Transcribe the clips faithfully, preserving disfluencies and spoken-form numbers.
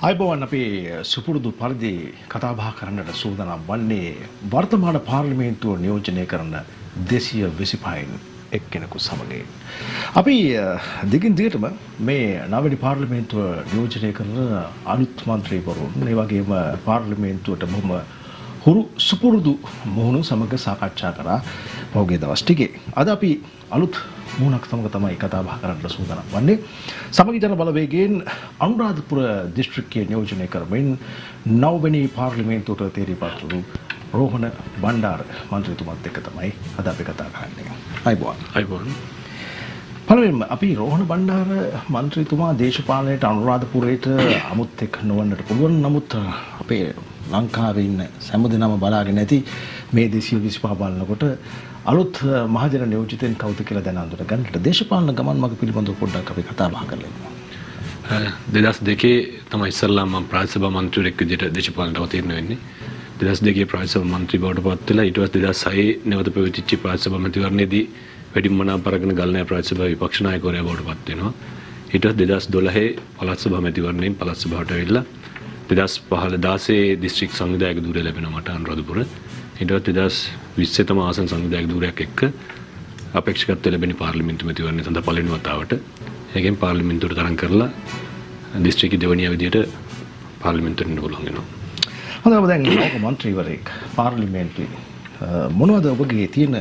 අයිබෝවන් අපි සුපුරුදු පරිදි කතා බහ කරන්නට සූදානම් වන්නේ වර්තමාන පාර්ලිමේන්තුව නියෝජනය කරන දෙසිය විසිපහෙන් එක්කෙනෙකු සමග. අපි දිගින් දිගටම මේ නවනි පාර්ලිමේන්තුව නියෝජනය කරන අලුත් මන්ත්‍රීවරුන් ඒ වගේම පාර්ලිමේන්තුවට බොහොම හුරු සුපුරුදු මුහුණු සමග සාකච්ඡා කරා පහුගිය දවස් ටිකේ. අද අපි අලුත් මුහුණක් සමග තමයි කතා බහ කරන්න සූදානම් වන්නේ. සමගි ජන බලවේගයෙන් අනුරාධපුර දිස්ත්‍රික්කයේ නියෝජනය කරමින් නවවෙනි පාර්ලිමේන්තුවට තේරීපත් වූ රෝහණ බණ්ඩාර මන්ත්‍රීතුමත් එක්ක තමයි අද අපි කතා කරන්නේ. අයිබෝන්. අයිබෝන්. පළවෙනිම අපි රෝහණ බණ්ඩාර මන්ත්‍රීතුමා දේශපාලනයට අනුරාධපුරයට අමුත් එක්ක නොවන්නට පුළුවන්. නමුත් අපේ ලංකාවේ ඉන්න හැමදෙනාම බලාගෙන ඇති මේ දෙසිය විසිපහ බලනකොට අලුත් මහජන නියෝජිතෙන් කවුද කියලා දැන අඳුර ගන්නට දේශපාලන ගමන් මඟ පිළිබඳව පොඩ්ඩක් අපි කතා බහ කරලා දෙදහස් දෙකේ තමයි ඉස්සල්ලාම මම ප්‍රාදේශ සභා මන්ත්‍රීවරයෙක් විදිහට දේශපාලනට අවතීර්ණ වෙන්නේ. දෙදහස් දෙකේ ප්‍රාදේශ සභා මන්ත්‍රී බවට පත් වෙලා ඊට පස්සේ දෙදහස් හයේ නැවත පැවතිච්ච ප්‍රාදේශ සභා මන්ත්‍රීවරණයේදී වැඩිම මනාපරගෙන ගල්නෑ ප්‍රාදේශ සභා විපක්ෂ නායකවරයා බවට පත් වෙනවා. ඊට පස්සේ දෙදහස් දොළහේ පළාත් සභා මන්ත්‍රීවරණයෙන් පළාත් සභාවට ඇවිල්ලා දෙදහස් පහළදාසේ දිස්ත්‍රික් සංවිධායක ධූරය ලැබෙනවා මට අනුරාධපුර. ඊට පස්සේ දෙදහස් විස්සේ තම ආසන සංවිධායක ධූරයක් එක්ක අපේක්ෂකත්වය ලැබෙන පාර්ලිමේන්තු මැතිවරණය සඳහා පළවෙනි වතාවට ඒකෙන් පාර්ලිමේන්තුවට තරම් කරලා දිස්ත්‍රික්ක දෙවනියා විදියට පාර්ලිමේන්තුවට එන්න පුළුවන් වෙනවා. හොඳයි ඔබ දැන් ලෝක මන්ත්‍රීවරයෙක් පාර්ලිමේන්තුවේ මොනවද ඔබගේ තියෙන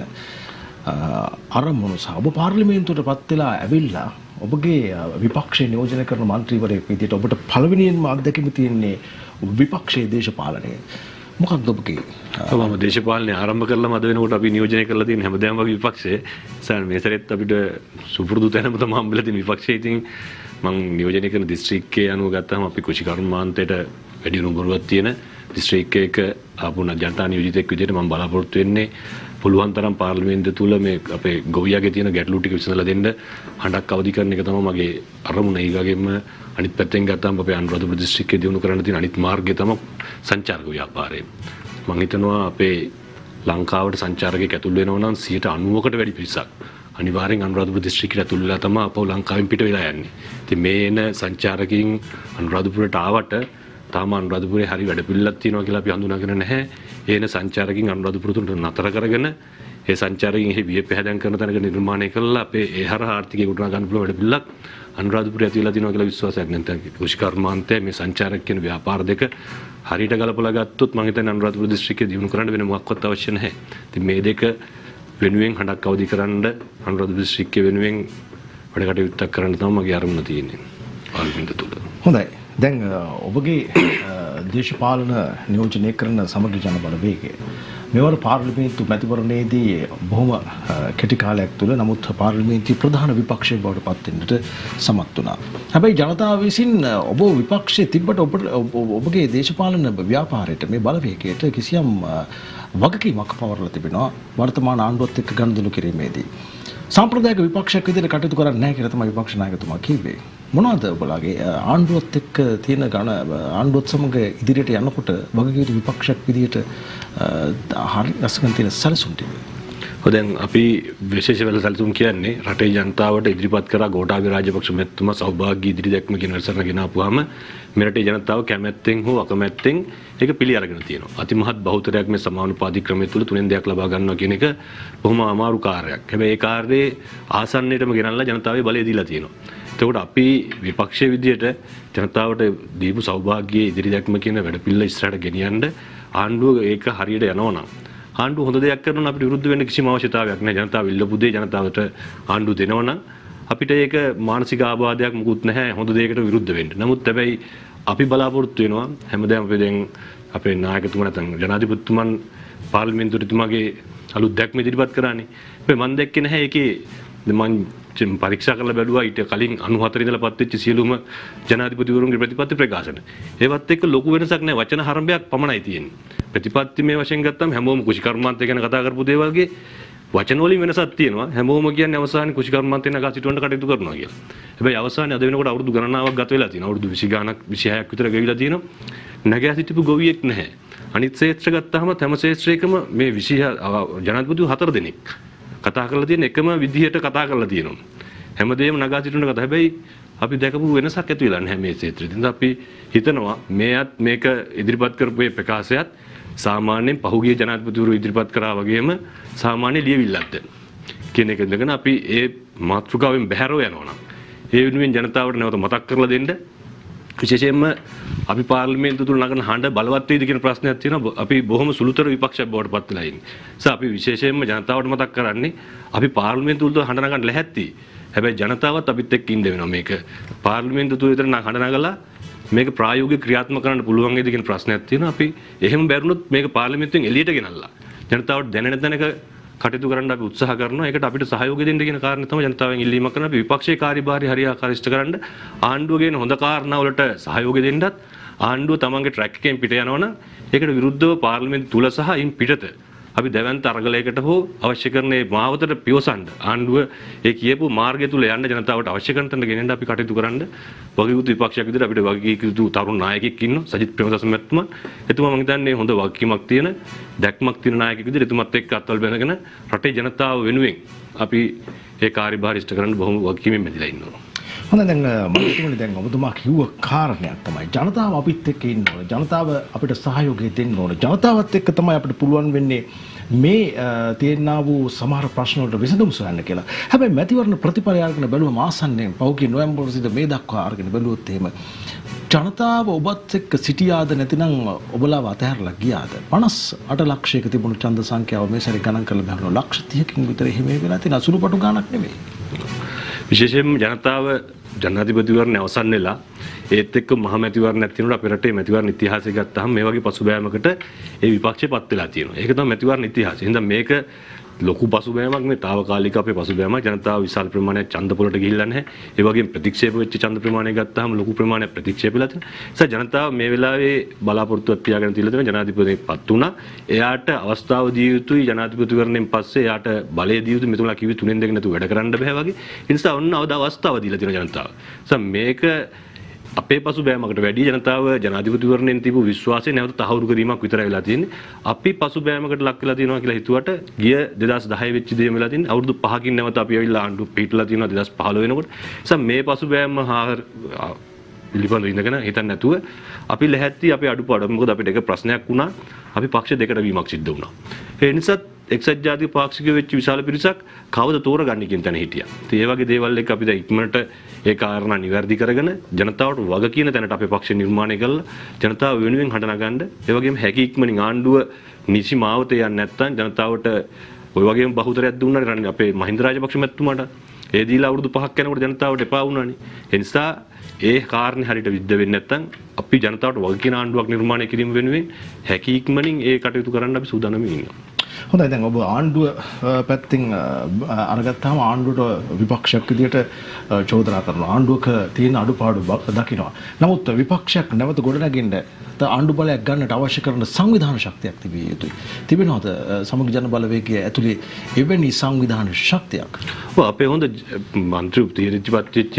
අරමුණු සහ ඔබ පාර්ලිමේන්තුවට පත් වෙලා ඇවිල්ලා ඔබගේ විපක්ෂයේ නියෝජනය කරන මන්ත්‍රීවරයෙක් විදියට ඔබට පළවෙනියෙන්ම අත්දැකීම තියෙන්නේ විපක්ෂයේ දේශපාලනය. මොකක්ද ඔබගේ? මම දේශපාලනය ආරම්භ කරලා අද වෙනකොට අපි නියෝජනය කරලා තියෙන හැමදාම වගේ විපක්ෂයේ සාර මේ සැරේත් අපිට සුපුරුදු තැනම තමයි හම්බෙලා තියෙන විපක්ෂයේ. ඉතින් මම නියෝජනය කරන දිස්ත්‍රික්කයේ අනුව ගත්තාම අපි කුෂිකර්මාන්තයට වැඩි නුඹරුවක් තියෙන දිස්ත්‍රික්කයක ආපු ජනතා නියෝජිතෙක් විදිහට මම බලාපොරොත්තු වෙන්නේ පුළුවන් තරම් පාර්ලිමේන්තුව තුල මේ අපේ ගොවියාගේ තියෙන ගැටලු ටික විසඳලා දෙන්න හඬක් අවදි කරන එක තමයි මගේ අරමුණ. ඒ වගේම අනිත් පැත්තෙන් ගත්තාම අපේ අනුරාධපුර දිස්ත්‍රික්කයේ දිනු කරන්න තියෙන අනිත් මාර්ගය තමයි සංචාරක ව්‍යාපාරය. මම හිතනවා අපේ ලංකාවට සංචාරකයෙක් ඇතුල් වෙනවා නම් සියයට අනූවකට වැඩි පිරිසක් අනිවාර්යෙන් අනුරාධපුර දිස්ත්‍රික්කයට ඇතුල් වෙලා තමයි අපව ලංකාවෙන් පිට වෙලා යන්නේ. ඉතින් මේ එන සංචාරකයන් අනුරාධපුරට ආවට තාම අනුරාධපුරේ හරි වැඩ පිළිලක් තියෙනවා කියලා අපි හඳුනාගෙන නැහැ. ඒ එන සංචාරකයන් අනුරාධපුරට නතර කරගෙන ඒ සංචාරකයන් එහි විය පැහැදම් කරන තැනක නිර්මාණය කළා අපේ ඒ හරහා ආර්ථිකය ගොඩනගා ගන්න පුළුවන් වැඩ පිළිලක් අනුරාධපුරේ ඇති වෙලා තියෙනවා කියලා විශ්වාසයක් නැත්නම් කුෂිකර්මාන්තය මේ සංචාරක කියන ව්‍යාපාර දෙක හරියට ගලපලා ගත්තොත් මම හිතන්නේ අනුරාධපුර දිස්ත්‍රික්කයේ දියුණු කරන්න වෙන මොකක්වත් අවශ්‍ය නැහැ. ඉතින් මේ දෙක වෙනුවෙන් හඬක් අවදි කරන්න අනුරාධපුර දිස්ත්‍රික්කයේ වෙනුවෙන් වැඩ කටයුත්තක් කරන්න තමයි මගේ අරමුණ තියෙන්නේ පාර්ලිමේන්තුව තුල. හොඳයි. දැන් ඔබගේ දේශපාලන නියෝජනය කරන සමගි ජන බලවේගය මෙවර පාර්ලිමේන්තු මැතිවරණයේදී බොහොම කෙටි කාලයක් තුළ නමුත් පාර්ලිමේන්තුවේ ප්‍රධාන විපක්ෂය බවට පත් වෙන්නට සමත් වුණා. හැබැයි ජනතාව විසින් ඔබ විපක්ෂයේ තිබ්බට ඔබගේ දේශපාලන ව්‍යාපාරයට මේ බලවේගයට කිසියම් වගකීමක් පවරලා තිබෙනවා වර්තමාන ආණ්ඩුවත් එක්ක ගනුදෙනු කිරීමේදී. සාම්ප්‍රදායික විපක්ෂයක් විදිහට කටයුතු කරන්නේ නැහැ කියලා තමයි විපක්ෂ නායකතුමා කිව්වේ. මොනවද ඔබලාගේ ආණ්ඩුවත් එක්ක තියෙන ගණ ආණ්ඩුවත් සමග ඉදිරියට යනකොට වගකීම් විපක්ෂයක් විදිහට හරි අසකන් තියෙන සැලසුම් ටික? දැන් අපි විශේෂ වෙල සැලසුම් කියන්නේ රටේ ජනතාවට ඉදිරිපත් කරා ගෝඨාභය රාජපක්ෂ මැතිතුමා සෞභාග්‍ය ඉදිරි දැක්ම කියන වසරන ගෙනාපුවාම මේ රටේ ජනතාව කැමැත්තෙන් හෝ අකමැත්තෙන් ඒක පිළි අරගෙන තියෙනවා. අතිමහත් බහුතරයක් මේ සමානුපාතික ක්‍රමය තුළ තුනෙන් දෙයක් ලබා ගන්නවා කියන එක බොහොම අමාරු කාර්යයක්. හැබැයි ඒ කාර්යයේ ආසන්නයටම ගෙනල්ලා ජනතාවේ බලය දීලා තියෙනවා. එතකොට අපි විපක්ෂයේ විදියට ජනතාවට දීපු සෞභාග්‍යයේ ඉදිරි දැක්ම කියන වැඩපිළිවෙල ඉස්සරහට ගෙනියන්න ආණ්ඩුව ඒක හරියට යනවා නම් ආණ්ඩුව හොඳ දෙයක් කරනවා නම් අපිට විරුද්ධ වෙන්න කිසිම අවශ්‍යතාවයක් නැහැ. ජනතාව ඉල්ලපු දේ ජනතාවට ආණ්ඩුව දෙනවා නම් අපිට ඒක මානසික ආබාධයක් මුකුත් නැහැ හොඳ දෙයකට විරුද්ධ වෙන්න. නමුත් හැබැයි අපි බලාපොරොත්තු වෙනවා හැමදාම අපි දැන් අපේ නායකතුමා නැත්නම් ජනාධිපතිතුමන් පාර්ලිමේන්තුවේ තුමාගේ අලුත් දැක්ම ඉදිරිපත් කරානේ. හැබැයි මම දැක්කේ නැහැ ඒකේ මම පරීක්ෂා කරලා බැලුවා ඊට කලින් අනූහතර ඉඳලා පත් වෙච්ච සියලුම ජනාධිපතිවරුන්ගේ ප්‍රතිපත්ති ප්‍රකාශන. ඒවත් එක්ක ලොකු වෙනසක් නැහැ. වචන හරඹයක් පමණයි තියෙන්නේ. ප්‍රතිපත්ති මේ වශයෙන් ගත්තම හැමෝම කුෂිකර්මාන්තය ගැන කතා කරපු දේවල්ගේ වචන වලින් වෙනසක් තියෙනවා. හැමෝම කියන්නේ අවසානයේ කුෂිකර්මාන්තේ නගා සිටවන්න කටයුතු කරනවා කියලා. හැබැයි අවසානයේ අද වෙනකොට අවුරුදු ගණනාවක් ගත වෙලා තියෙනවා. අවුරුදු විසි ගාණක් විසිහයක් විතර ගෙවිලා තියෙනවා. නගා සිටපු ගොවියෙක් නැහැ. අනිත් ක්ෂේත්‍ර ගත්තාම හැම ක්ෂේත්‍රයකම මේ විසිහ ජනාධිපතිවරු හතර දෙනෙක් කතා කරලා තියෙන එකම විදිහට කතා කරලා තියෙනවා. හැමදේම නගා සිටින කතා. හැබැයි අපි දැකපු වෙනසක් ඇති වෙලා නැහැ මේ ක්ෂේත්‍රෙදී. ඉතින් අපි හිතනවා මේත් මේක ඉදිරිපත් කරපු මේ ප්‍රකාශයත් සාමාන්‍යයෙන් පහුගිය ජනාධිපතිවරු ඉදිරිපත් කරා වගේම සාමාන්‍ය ලියවිල්ලක්ද කියන එක ඉඳගෙන අපි ඒ මාතෘකාවෙන් බැහැරව යනවා නම් ඒ වෙනුවෙන් ජනතාවට නැවත මතක් කරලා දෙන්න විශේෂයෙන්ම අපි පාර්ලිමේන්තුව තුල නගන හඬ බලවත් වේද කියන ප්‍රශ්නයක් තියෙනවා. අපි බොහොම සුළුතර විපක්ෂයක් බවට පත් වෙලා ඉන්නේ. ඒ අපි විශේෂයෙන්ම ජනතාවට මතක් කරන්නේ අපි පාර්ලිමේන්තුව තුල හඬ නගන්න ලැහැත්ති. හැබැයි ජනතාවත් අපිත් එක්ක ඉන්න වෙනවා. මේක පාර්ලිමේන්තුව තුල විතර හඬ නගලා මේක ප්‍රායෝගික ක්‍රියාත්මක කරන්න පුළුවන් වේද කියන ප්‍රශ්නයක් තියෙනවා. අපි එහෙම බැරිනොත් මේක පාර්ලිමේන්තුවෙන් එළියට ගෙනල්ලා ජනතාවට දැනෙන තැනක කටයුතු කරන්න අපි උත්සාහ කරනවා. ඒකට අපිට සහයෝගය දෙන්න කියන කාරණේ තමයි ජනතාවෙන් ඉල්ලීමක් කරන අපි විපක්ෂයේ කාර්යභාරය හරියාකාරව ඉෂ්ට කරන්න ආණ්ඩුව ගේන හොඳ කාරණා වලට සහයෝගය දෙන්නත් ආණ්ඩුව තමන්ගේ ට්‍රැක් එකෙන් පිට යනවනම් ඒකට විරුද්ධව පාර්ලිමේන්තු තුල සහ ඉන් පිටත අපි දැවැන්ත අරගලයකට හෝ අවශ්‍ය කරන මේ මාවතට පියවසන්න ආණ්ඩුව ඒ කියපු මාර්ගය තුල යන්න ජනතාවට අවශ්‍ය කරන තැනට ගෙනෙන්න අපි කටයුතු කරන්න වගකීම් විපක්ෂයක් විදිහට අපිට වගකීම් තරුණ නායකයෙක් ඉන්නවා සජිත් ප්‍රේමදාස මහත්මයා. එතුමා මම හිතන්නේ හොඳ වගකීමක් තියෙන දැක්මක් තියෙන නායකයෙක් විදිහට එතුමත් එක්ක අත්වල බැඳගෙන රටේ ජනතාව වෙනුවෙන් අපි ඒ කාර්යභාරය ඉෂ්ට කරන්න බොහොම වගකීමෙන් බැඳලා ඉන්නවා. හොඳයි දැන් මම හිතන්නේ දැන් ඔබතුමා කිව්ව කාරණයක් තමයි ජනතාව අපිත් එක්ක ඉන්න ඕන. ජනතාව අපිට සහයෝගය දෙන්න ඕන. ජනතාවත් එක්ක තමයි අපිට පුළුවන් වෙන්නේ මේ තියෙනා වූ සමහර ප්‍රශ්න වලට විසඳුම් සොයන්න කියලා. හැබැයි මැතිවරණ ප්‍රතිඵලය අරගෙන බැලුවම ආසන්නයෙන් පෞද්ගලික නොවැම්බර් සිට මේ දක්වා අරගෙන බැලුවොත් එහෙම ජනතාව ඔබත් එක්ක සිටියාද නැතිනම් ඔබලාව අතහැරලා ගියාද? පනස් අට ලක්ෂයක තිබුණු ඡන්ද සංඛ්‍යාව මේ සැරේ ගණන් කරලා බලනවා ලක්ෂ තිහකින් විතර එහෙම වෙලා තියෙන අසුරුපටු ගණක් නෙමෙයි. විශේෂයෙන්ම ජනතාව ජනාධිපතිවරණය අවසන් වෙලා ඒත් එක්ක මහ මැතිවරණයක් තියෙනකොට අපේ රටේ මැතිවරණ ඉතිහාසය ගත්තාම මේ වගේ පසුබෑමකට ඒ විපක්ෂය පත් වෙලා තියෙනවා. ඒක තමයි මැතිවරණ ඉතිහාසය. එහෙනම් මේක ලොකු පසුබෑමක් මේ తాවකාලික අපේ පසුබෑමක්. ජනතාව විශාල ප්‍රමාණයක් ඡන්ද පොලට ගිහිල්ලා නැහැ. ඒ වගේම ප්‍රතික්ෂේප වෙච්ච ඡන්ද ප්‍රමාණය ගත්තාම ලොකු ප්‍රමාණයක් ප්‍රතික්ෂේප වෙලා තියෙනවා. ඒ නිසා ජනතාව මේ වෙලාවේ බලාපොරොත්තුවක් තියාගෙන තියලා තියෙනවා ජනාධිපතිපත් වුණා. එයාට අවස්ථාව දිය යුතුයි ජනාධිපතිවරණයෙන් පස්සේ එයාට බලය දිය යුතුයි. මෙතුණා කිව්වේ තුනෙන් දෙක නැතුව වැඩ කරන්න බෑ වගේ. ඒ නිසා ඔන්න අවද අවස්ථාව දීලා තියෙනවා ජනතාව. ඒ නිසා මේක අපේ පසුබෑමකට වැඩි ජනතාව ජනාධිපතිවරණයෙන් තිබු විශ්වාසය නැවත තහවුරු කිරීමක් විතරයි වෙලා තියෙන්නේ. අපි පසුබෑමකට ලක් වෙලා තියෙනවා කියලා හිතුවට ගිය දෙදාස් දහය වෙච්ච දේ වෙලා තියෙන්නේ. අවුරුදු පහකින් නැවත අපි ඇවිල්ලා ආණ්ඩුව පිටලා තියෙනවා දෙදාස් පහළොව වෙනකොට. ඒ නිසා මේ පසුබෑම පිළිබඳව ඉඳගෙන හිතන්න නැතුව අපි ලැහැත්ති අපේ අඩුපාඩු. මොකද අපිට එක ප්‍රශ්නයක් වුණා. අපි පක්ෂ දෙකට වීමක් සිද්ධ වුණා. ඒ නිසා එක්සත් ජාතික පාක්ෂිකයෝ වෙච්ච විශාල පිරිසක් කවද තෝරගන්නේ කියන තැන හිටියා. ඉතින් ඒ වගේ දේවල් එක්ක අපි දැන් ඉක්මනට ඒ කාරණා නිවැරදි කරගෙන ජනතාවට වග කියන තැනට අපේ පක්ෂ නිර්මාණය කළා. ජනතාව වෙනුවෙන් හඬ නගන්න. ඒ වගේම හැකි ඉක්මනින් ආණ්ඩුව නිසි මාවතේ යන්නේ නැත්නම් ජනතාවට ওই වගේම බහුතරයක් දුන්නානේ අපේ මහින්ද රාජපක්ෂ මැතිතුමාට. ඒ දීලා අවුරුදු පහක් යනකොට ජනතාවට එපා වුණානේ. ඒ නිසා ඒ කාරණේ හරියට විද්ද වෙන්නේ නැත්නම් අපි ජනතාවට වග කියන ආණ්ඩුවක් නිර්මාණය කිරීම වෙනුවෙන් හැකි ඉක්මනින් ඒ කටයුතු කරන්න අපි සූදානම් ඉන්නවා. හොඳයි දැන් ඔබ ආණ්ඩුව පැත්තෙන් අරගත්තාම ආණ්ඩුවට විපක්ෂයක් විදියට චෝදනා කරනවා. ආණ්ඩුවක තියෙන අඩුපාඩු දකිනවා. නමුත් විපක්ෂයක් නැවත ගොඩනගින්න ආණ්ඩු බලයක් ගන්නට අවශ්‍ය කරන සංවිධාන ශක්තියක් තිබිය යුතුයි. තිබෙනවද සමග ජන බලවේගයේ ඇතුලේ එවැනි සංවිධාන ශක්තියක්? ඔව් අපේ හොඳ මන්ත්‍රී තීරජිපත්ච්චය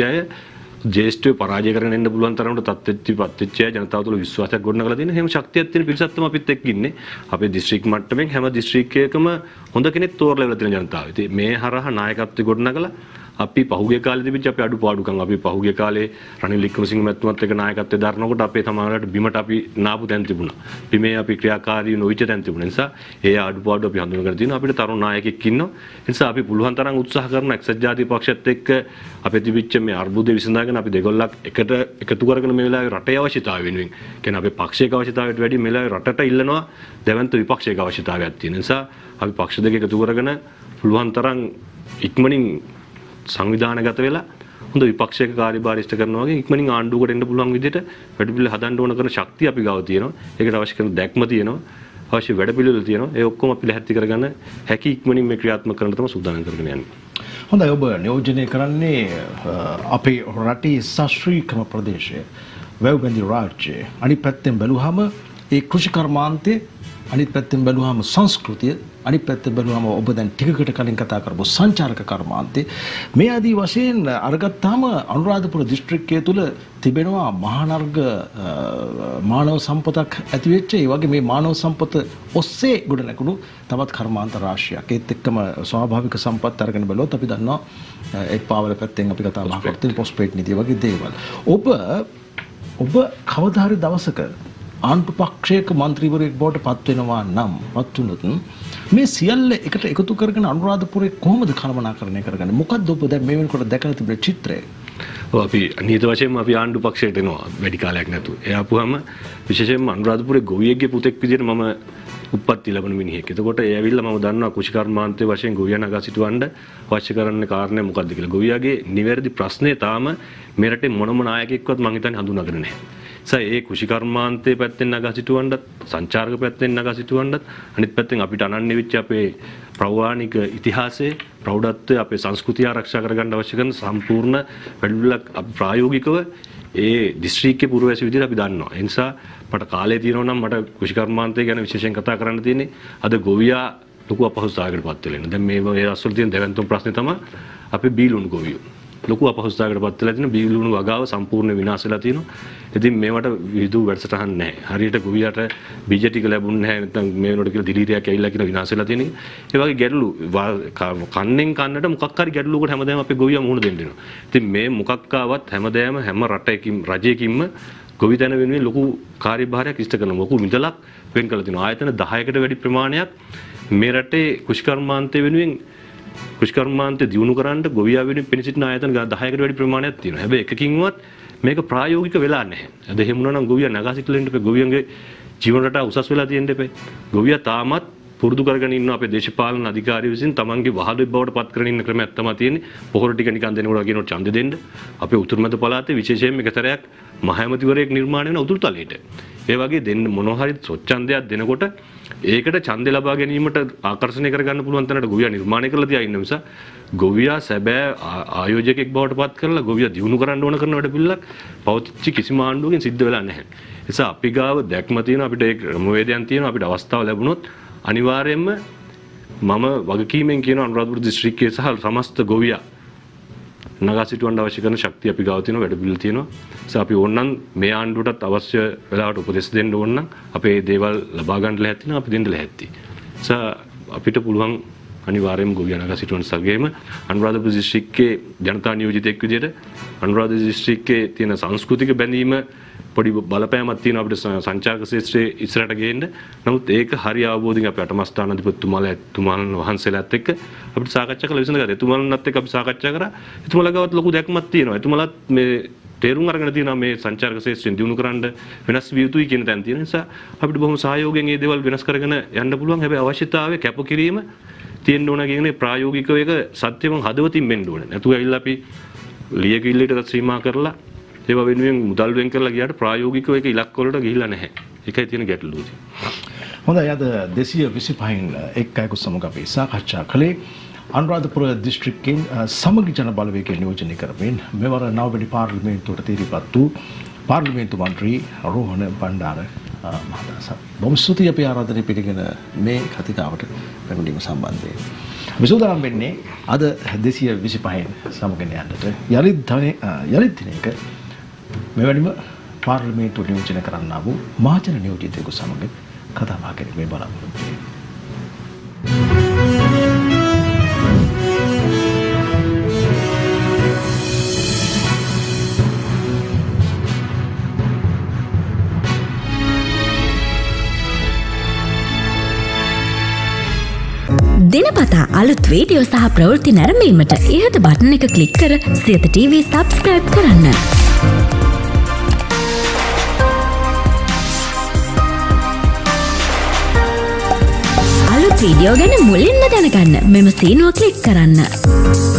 ජේෂ්ඨව පරාජය කරගෙන එන්න පුළුවන් තරමට තත්ත්වච්ච ජනතාව තුළ විශ්වාසයක් ගොඩනගලා තියෙන හැම ශක්තියක් තියෙන පිරිසක් තමයි අපිත් එක්ක ඉන්නේ. අපේ දිස්ත්‍රික් මට්ටමින් හැම දිස්ත්‍රික්කයකම හොඳ කෙනෙක් තෝරලා ඉවලා තියෙන ජනතාව. ඉතින් මේ හරහා නායකත්වය ගොඩනගලා අපි පහුගිය කාලේ තිබිච්ච අපේ අඩුපාඩුකම් අපි පහුගිය කාලේ රනිල් වික්‍රමසිංහ මැතිතුමත් එක්ක නායකත්වයේ දරනකොට අපේ සමාජයට බිමට අපි නාපු තැන් තිබුණා. බිමේ අපි ක්‍රියාකාරී නොවිච්ච තැන් තිබුණා. නිසා ඒ අඩුපාඩු අපි හඳුනගෙන තියෙනවා. අපිට තරුණ නායකයෙක් ඉන්නවා. ඒ නිසා අපි පුළුවන් තරම් උත්සාහ කරන එක්සත් ජාතික පක්ෂයත් එක්ක අපේ තිබිච්ච මේ අර්බුදය විසඳාගෙන අපි දෙගොල්ලක් එකට එකතු කරගෙන මේ වෙලාවේ රටේ අවශ්‍යතාවය වෙනුවෙන් කියන්නේ අපේ පක්ෂයක අවශ්‍යතාවයට වැඩි මේ වෙලාවේ රටට ඉල්ලනවා දැවැන්ත විපක්ෂයක අවශ්‍යතාවයක් තියෙන නිසා අපි පක්ෂ දෙක එකතු කරගෙන පුළුවන් තරම් ඉක්මනින් සංවිධානගත වෙලා හොඳ විපක්ෂයක කාර්යභාරය ඉෂ්ට කරනවා වගේ ඉක්මනින් ආණ්ඩුවකට එන්න පුළුවන් විදිහට වැඩපිළිවෙල හදන්න ඕන කරන ශක්තිය අපි ගාව තියෙනවා. ඒකට අවශ්‍ය කරන දැක්ම තියෙනවා. අවශ්‍ය වැඩපිළිවෙල තියෙනවා. ඒ ඔක්කොම අපි ලැහැත්ති කරගන්න හැකි ඉක්මනින් මේ ක්‍රියාත්මක කරන්න තමයි සූදානම් කරගෙන යන්නේ. හොඳයි ඔබ නියෝජනය කරන්නේ අපේ රටේ ශාස්ත්‍රීයකම ප්‍රදේශය වැව්ගන්දි රාජ්‍යය. අනිත් පැත්තෙන් බැලුවහම ඒ කෘෂි කර්මාන්තයේ අනිත් පැත්තෙන් බැලුවහම සංස්කෘතිය අනිත් පැත්ත බලුවම ඔබ දැන් ටිකකට කලින් කතා කරපු සංචාරක කර්මාන්තේ මේ ආදී වශයෙන් අරගත්තාම අනුරාධපුර දිස්ත්‍රික්කය තුල තිබෙනවා මහානර්ග මානව සම්පතක් ඇති වෙච්ච ඒ වගේ මේ මානව සම්පත ඔස්සේ ගොඩ නැගුණු තවත් කර්මාන්ත රාශියක්. ඒත් එක්කම ස්වාභාවික සම්පත් අරගෙන බලුවොත් අපි දන්නවා එක් පාවල පැත්තෙන් අපි කතා බහ කරලා තියෙන පොස්පේට් නීතිය වගේ දේවල්. ඔබ ඔබ කවදා හරි දවසක ආණ්ඩු පක්ෂයක മന്ത്രിවරයෙක් බවට පත් වෙනවා නම් පත් වුණොත් මේ සියල්ල එකට එකතු කරගෙන අනුරාධපුරේ කොහොමද කළමනාකරණය කරගන්නේ? මොකද්ද ඔබ දැන් මේ වෙනකොට දැකලා තිබෙන චිත්‍රය? ඔව් අපි නියත වශයෙන්ම අපි ආණ්ඩු පක්ෂයට එනවා වැඩි කාලයක් නැතුව. ඒ ආපුවාම විශේෂයෙන්ම අනුරාධපුරේ ගොවියෙක්ගේ පුතෙක් විදිහට මම උප්පත්ති ලැබුණ මිනිහෙක්. එතකොට ඒ ඇවිල්ලා මම දන්නවා කෘෂිකර්මාන්තයේ වශයෙන් ගොවියා නගා සිටවන්න අවශ්‍ය කරන කාරණේ මොකක්ද කියලා. ගොවියාගේ නිවැරදි ප්‍රශ්නේ තාම මේ රටේ මොනම නායකයෙක්වත් මං හිතන්නේ හඳුනාගෙන නැහැ. ඒ කෘෂිකර්මාන්තයේ පැත්තෙන් නගා සිටවන්නත් සංචාරක පැත්තෙන් නගා සිටවන්නත් අනිත් පැත්තෙන් අපිට අනන්‍ය වෙච්ච අපේ පෞරාණික ඉතිහාසයේ ප්‍රෞಢත්වය අපේ සංස්කෘතිය ආරක්ෂා කරගන්න අවශ්‍ය කරන සම්පූර්ණ වැඩපිළිවෙලක් අපි ප්‍රායෝගිකව ඒ දිස්ත්‍රික්කයේ පුරවැසි විදිහට අපි දන්නවා. ඒ නිසා මට කාලය තියෙනවා නම් මට කෘෂිකර්මාන්තය ගැන විශේෂයෙන් කතා කරන්න තියෙන්නේ. අද ගොවියා ලොකු අපහසුතාවයකට පත් වෙලා ඉන්නේ. දැන් මේ මේ අස්වල තියෙන දෙවන්තුන් ප්‍රශ්නේ තමයි අපේ බීලුණු ගොවියෝ. ලොකු අපහසුතාවයකට පත් වෙලා තියෙන බීලුණු වගාව සම්පූර්ණ විනාශ වෙලා තියෙනවා. ඉතින් මේවට විහිදු වැඩසටහන් නැහැ. හරියට ගොවියට බීජ ටික ලැබුණ නැහැ නැත්නම් මේ වෙනකොට කියලා දිලීරයක් ඇවිල්ලා කියන විනාශ වෙලා තියෙන. ඒ වගේ ගැටලු කන්නෙන් කන්නට මොකක් හරි ගැටලුවකට හැමදාම අපේ ගොවියා මුහුණ දෙන්න වෙනවා. ඉතින් මේ මොකක් ආවත් හැමදාම හැම රටයකින් රජයකින්ම ගොවිතැන වෙනුවෙන් ලොකු කාර්යභාරයක් ඉෂ්ට කරනවා. ලොකු මිදලක් වෙන් කළ තියෙනවා. ආයතන දහයකට වැඩි ප්‍රමාණයක් මේ රටේ කෘෂිකර්මාන්තය වෙනුවෙන් කෘෂිකර්මාන්තය දියුණු කරන්න ගොවියා වෙනුවෙන් පෙනී සිටින ආයතන දහයකට වැඩි ප්‍රමාණයක් තියෙනවා. හැබැයි එකකින්වත් මේක ප්‍රායෝගික වෙලා නැහැ. අද එහෙම වුණා නම් ගොවියා නගා සිටලා ඉන්න එපේ. ගොවියන්ගේ ජීවන රටාව උසස් වෙලා තියෙන්න එපේ. ගොවියා තාමත් පුරුදු කරගෙන ඉන්න අපේ දේශපාලන අධිකාරිය විසින් තමන්ගේ වහලෙක් බවට පත් කරගෙන ඉන්න ක්‍රමයක් තමයි තියෙන්නේ. පොහොර ටික නිකන් දෙනකොට කියනකොට ඡන්දෙ දෙන්න. අපේ උතුරු මැද පළාතේ විශේෂයෙන්ම එකතරයක් මහඇමතිවරයෙක් නිර්මාණය වෙන උතුරු තලයට. ඒ වගේ දෙන්න මොනවා හරි සොච්ඡන්දයක් දෙනකොට ඒකට ඡන්දය ලබා ගැනීමට ආකර්ෂණය කරගන්න පුළුවන් තැනට ගොවියා නිර්මාණය කරලා තියා ඉන්න නිසා ගොවියා සැබෑ ආයෝජකෙක් බවට පත් කරලා ගොවියා දියුණු කරන්න ඕන කරන වැඩ පිළිලක් පවතිච්ච කිසිම ආණ්ඩුවකින් සිද්ධ වෙලා නැහැ. ඒ නිසා අපි ගාව දැක්ම තියෙනවා අපිට ඒ ක්‍රමවේදයන් තියෙනවා අපිට අවස්ථාව ලැබුණොත් අනිවාර්යයෙන්ම මම වගකීමෙන් කියන අනුරාධපුර දිස්ත්‍රික්කයේ සහ සමස්ත ගොවියා නගා සිටවන්න අවශ්‍ය කරන ශක්තිය අපි ගාව තියෙනවා වැඩ පිළිවෙල තියෙනවා. ඒ නිසා අපි ඕනනම් මේ ආණ්ඩුවටත් අවශ්‍ය වෙලාවට උපදෙස් දෙන්න ඕන නම් අපේ දේවල් ලබා ගන්න ලැහැත්ති නම් අපි දෙන්න ලැහැත්ති. ඒ නිසා අපිට පුළුවන් අනිවාර්යයෙන්ම ගොවියා නගා සිටවන සගේම අනුරාධපුර දිස්ත්‍රික්කයේ ජනතා නියෝජිතෙක් විදිහට අනුරාධපුර දිස්ත්‍රික්කයේ තියෙන සංස්කෘතික බැඳීම පොඩි බලපෑමක් තියෙනවා අපිට සංචාරක ක්ෂේත්‍රයේ ඉස්සරහට ගේන්න. නමුත් ඒක හරි අවබෝධයෙන් අපේ අටමස්ථාන අධිපතිතුමාලා එතුමාලන් වහන්සේලාත් එක්ක අපිට සාකච්ඡා කරලා විසඳගත්තා. එතුමාලන්වත් එක්ක අපි සාකච්ඡා කරා. එතුමාලා ගාවත් ලොකු දැක්මක් තියෙනවා. එතුමාලත් මේ තේරුම් අරගෙන තියෙනවා මේ සංචාරක ක්ෂේත්‍රයෙන් දිනු කරන්න වෙනස් විය යුතුයි කියන තැන තියෙන නිසා අපිට බොහොම සහයෝගයෙන් මේ දේවල් වෙනස් කරගෙන යන්න පුළුවන්. හැබැයි අවශ්‍යතාවය කැපකිරීම තියෙන්න ඕන කියන්නේ ප්‍රායෝගිකව ඒක සත්‍යම හදවතින් වෙන්න ඕනේ. නැතුව ඇවිල්ලා අපි ලියකිල්ලට සීමා කරලා ඒවා වෙනුවෙන් මුදල් වෙන් කරලා ගියාට ප්‍රායෝගිකව ඒක ඉලක්ක වලට ගිහිල්ලා නැහැ. ඒකයි තියෙන ගැටලුව. හොඳයි අද දෙසිය විසිපහෙන් එක් අයෙකු සමග අපි සාකච්ඡා කළේ අනුරාධපුර දිස්ත්‍රික්කයෙන් සමගි ජන බලවේගය නියෝජනය කරමින් මෙවර නවවැනි පාර්ලිමේන්තුවට තීරපත් වූ පාර්ලිමේන්තු මන්ත්‍රී රෝහණ බණ්ඩාර මහතා. බොහොම ස්තුතියි අපි ආරාධනය පිළිගෙන මේ කතිකාවට පැමිණීම සම්බන්ධයෙන්. අපි සූදානම් වෙන්නේ අද දෙසිය විසිපහෙන් සමගින් යන්නට යලිත් යලිත් දිනයක මෙවැනිම පාර්ලිමේන්තු නියෝජනය කරන්නා වූ මහජන නියෝජිතයෙකු සමග කතා බහ කිරීමේ බලාපොරොත්තු වෙමි. දිනපතා අලුත් වීඩියෝ සහ ප්‍රවෘත්ති නැරඹීමට ඉහත බටන් එක ක්ලික් කර සියත ටීවී සබ්ස්ක්‍රයිබ් කරන්න. අලුත් වීඩියෝ ගැන මුලින්ම දැනගන්න මෙම සීනුව ක්ලික් කරන්න.